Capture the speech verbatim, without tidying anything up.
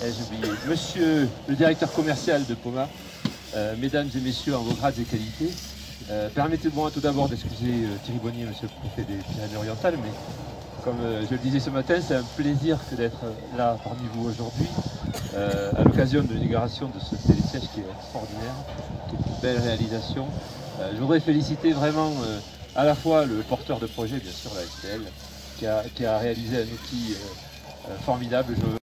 Eh, j'ai oublié. Monsieur le directeur commercial de Poma, euh, mesdames et messieurs en vos grades et qualités, euh, permettez-moi tout d'abord d'excuser euh, Thierry Bonnier, monsieur le préfet des Pyrénées-Orientales, mais comme euh, je le disais ce matin, c'est un plaisir que d'être là parmi vous aujourd'hui, euh, à l'occasion de l'inauguration de ce télésiège qui est extraordinaire, qui est une belle réalisation. Euh, je voudrais féliciter vraiment euh, à la fois le porteur de projet, bien sûr, la S P L, qui a, qui a réalisé un outil euh, euh, formidable. Je